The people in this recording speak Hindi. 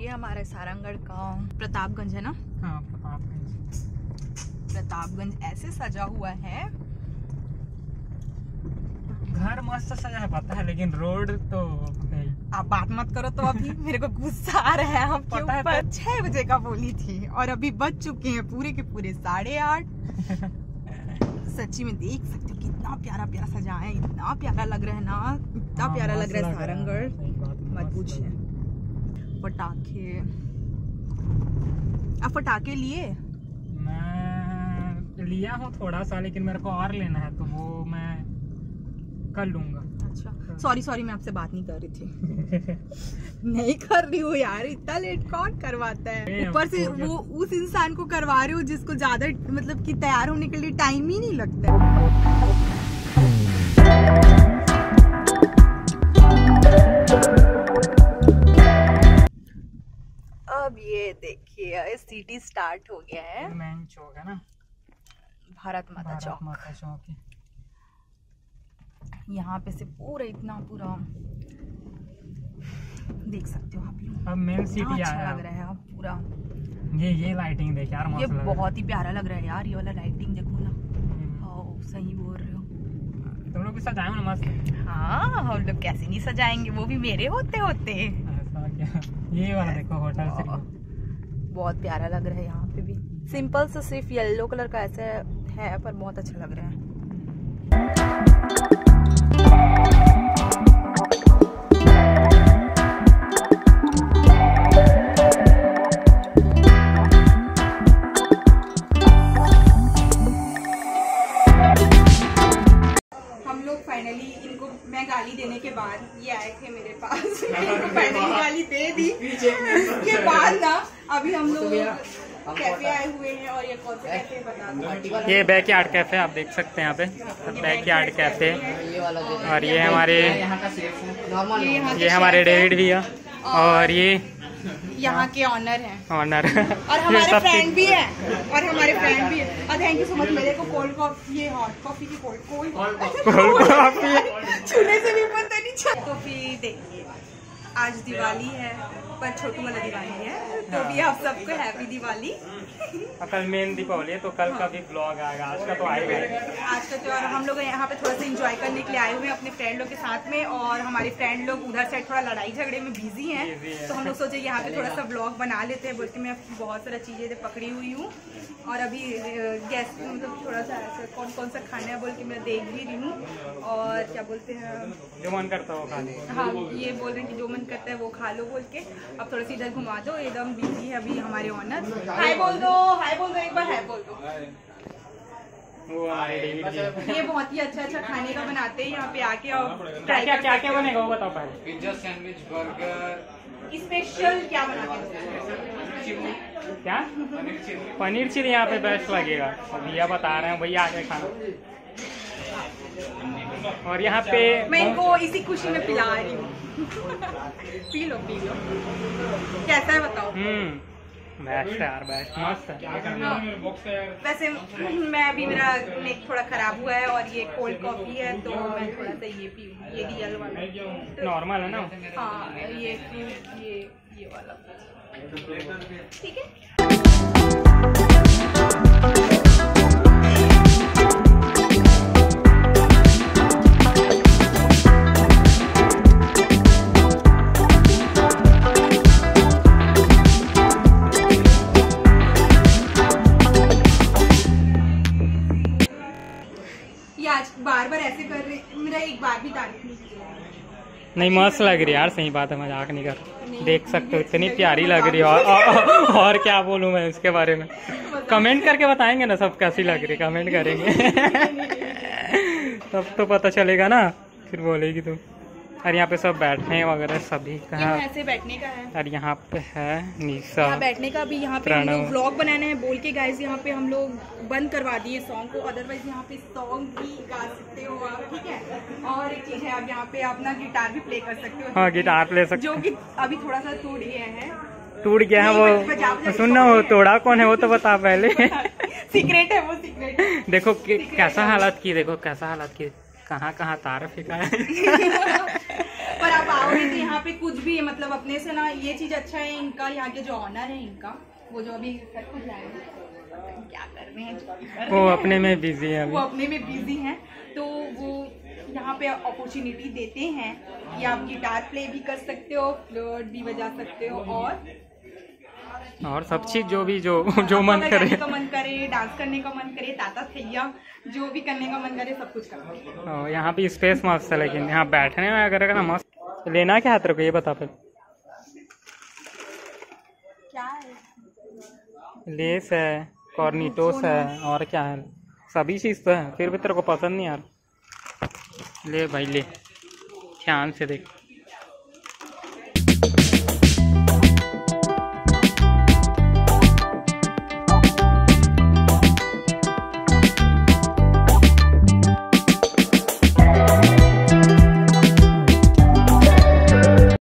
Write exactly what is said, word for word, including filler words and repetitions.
हमारे सारंगगढ़ का प्रतापगंज है ना? हाँ प्रतापगंज। प्रतापगंज ऐसे सजा हुआ है, घर मस्त सजा है पता है, लेकिन रोड तो नहीं। आप बात मत करो तो अभी मेरे को गुस्सा आ रहा है आपके पता है ऊपर। छह बजे का बोली थी और अभी बज चुके हैं पूरे के पूरे साढ़े आठ। सच्ची में देख सकते हो कितना प्यारा प्यारा सजा है, इतना प्यारा लग रहा है ना, इतना हाँ, प्यारा लग रहा है सही सारंगगढ़, बात, मत पूछिए। पटाखे, आप पटाखे लिए? मैं लिया हूँ थोड़ा सा, लेकिन मेरे को और लेना है तो वो मैं कर लूंगा। अच्छा सॉरी सॉरी, मैं आपसे बात नहीं कर रही थी। नहीं कर रही हूँ यार, इतना लेट कौन करवाता है, ऊपर से वो उस इंसान को करवा रही हूँ जिसको ज्यादा मतलब कि तैयार होने के लिए टाइम ही नहीं लगता है। अब ये देखिए सिटी स्टार्ट हो गया है, मेन चौक है ना, भारत माता भारत चौक। माता चौक है। यहाँ पे से पूरा इतना पूरा देख सकते हो आप लोग, अब मेन सिटी अच्छा आया लग रहा है अब पूरा। ये ये लाइटिंग देख यार, ये मस्त लग रहा बहुत ही प्यारा लग रहा है यार, ये वाला लाइटिंग देखो ना। है। हाँ सही बोल रहे हो। तुम लोग भी सजाए हो ना मस्त। हाँ हम लोग कैसे नहीं सजाएंगे, वो भी मेरे होते होते। ऐसा क्या, ये वाला देखो होटल से। बहुत प्यारा लग रहा है यहाँ पे भी, सिंपल सा सिर्फ येलो कलर का ऐसा है पर बहुत अच्छा लग रहा है। फाइनली इनको मैं गाली देने के बाद ये आए थे मेरे पास, इनको फाइनली गाली दे दी। उसके बाद ना अभी हम लोग कैफे आए हुए हैं, और ये कौन सा कैफे है बता दो। ये बैकयार्ड कैफे आप देख सकते हैं यहाँ पे, बैकयार्ड कैफे। और ये हमारे ये हमारे डेविड भैया, और ये यहाँ के ऑनर हैं, ऑनर और हमारे फ्रेंड भी हैं, और हमारे फ्रेंड भी हैं। और थैंक यू सो मच, मेरे को कोल्ड कॉफी, ये हॉट कॉफी की कोल्ड कोल्ड कॉफी छूने से भी पता नहीं चल। तो फिर देखिए आज दिवाली है, पर छोटू वाला दिवाली है, तो भी आप सबको हैप्पी दिवाली। कल मेन दीपावली है तो कल का भी ब्लॉग आएगा, आज का तो आएगा। आज का त्योहार हम लोग यहाँ पे थोड़ा सा एंजॉय करने के लिए आए हुए हैं अपने फ्रेंड लोग के साथ में, और हमारे फ्रेंड लोग उधर से थोड़ा लड़ाई झगड़े में बिजी हैं, तो हम लोग सोचे यहाँ पे थोड़ा सा ब्लॉग बना लेते हैं बोल के मैं बहुत सारा चीज़ें पकड़ी हुई हूँ। और अभी गैस मतलब थोड़ा सा ऐसा कौन कौन सा खाना है बोल के मैं देख भी रही हूँ, और क्या बोलते हैं जो मन करता है वो खा लो। हाँ ये बोल रहे हैं कि जो मन करता है वो खा लो बोल के। अब थोड़ा सा इधर घुमा दो, एकदम बिजी है अभी हमारे ऑनर। हाय बोल दो, हाय बोल दो, एक बार हाय बोल दो। वो हमारे डेविड जी, ये बहुत ही अच्छा अच्छा खाने का बनाते हैं यहाँ पे आके, और क्या क्या क्या क्या बनेगा वो बताओ पहले। पिज्जा, सैंडविच, बर्गर, स्पेशल क्या बनाते चिल्ली, क्या पनीर चिल्ली। पनीर चिली यहाँ पे बेस्ट लगेगा, भैया बता रहे हैं, भैया आके खाना। और यहाँ पे मैं इनको इसी खुशी में पिला रही हूँ। पी लो पी लो, कैसा है बताओ। हम्म बेस्ट है यार, बेस्ट मस्त है। वैसे मैं अभी मेरा नेक थोड़ा खराब हुआ है, और ये कोल्ड कॉफी है तो मैं थोड़ा सा ये पी, ये रियल वाला नॉर्मल है ना। हाँ ये ये ये वाला ठीक है। आज बार बार ऐसे कर रहे, मेरा एक बार भी तारीफ नहीं की। नहीं मस्त लग रही है यार, सही बात है, मजाक नहीं कर। देख सकते हो इतनी प्यारी लग रही है, और, और, और क्या बोलूं मैं इसके बारे में। कमेंट करके बताएंगे ना सब कैसी लग रही, कमेंट करेंगे तब तो पता चलेगा ना, फिर बोलेगी तुम। और यहाँ पे सब बैठने वगैरह सभी कहाँ, ऐसे बैठने का है। और यहाँ पे है निशा, यहाँ बैठने का भी, यहाँ पे हम लोग व्लॉग बनाना है बोल के गाइस, यहाँ पे हम लोग बंद करवा दिए सॉन्ग को, अदरवाइज यहाँ पे सॉन्ग भी गा सकते हो आप, ठीक है। और एक चीज है, आप यहाँ पे अपना गिटार भी प्ले कर सकते हो। हाँ गिटार प्ले सकते, जो कि अभी थोड़ा सा टूट गया है, टूट गया है वो। सुनना, वो तोड़ा कौन है वो तो बता पहले। सीक्रेट है वो, सीक्रेट है। देखो कैसा हालत की, देखो कैसा हालत की, कहाँ कहाँ तार फेंका है। पर आप आओगे तो यहाँ पे कुछ भी मतलब अपने से ना, ये चीज अच्छा है इनका, यहाँ के जो ऑनर है इनका, वो जो अभी सब कुछ लाए हैं, क्या कर रहे हैं, जो भी कर रहे वो हैं, अपने में बिजी है वो अभी। अपने में बिजी हैं, तो वो यहाँ पे अपॉर्चुनिटी देते हैं कि आप गिटार प्ले भी कर सकते हो, फ्लूट भी बजा सकते हो, और और सब चीज जो भी जो जो मन गाने करे। का मन करे, डांस करने का मन करे, ताता थैया जो भी करने का मन करे सब कुछ करते हैं। और यहाँ पे स्पेस मस्त है, लेकिन यहाँ बैठने में अगर ना मस्त। लेना क्या है तेरे को ये बता फिर। क्या है? लेस है, कॉर्निटोस है, और क्या है, सभी चीज़ तो है, फिर भी तेरे को पसंद नहीं यार। ले भाई ले, ध्यान से देख।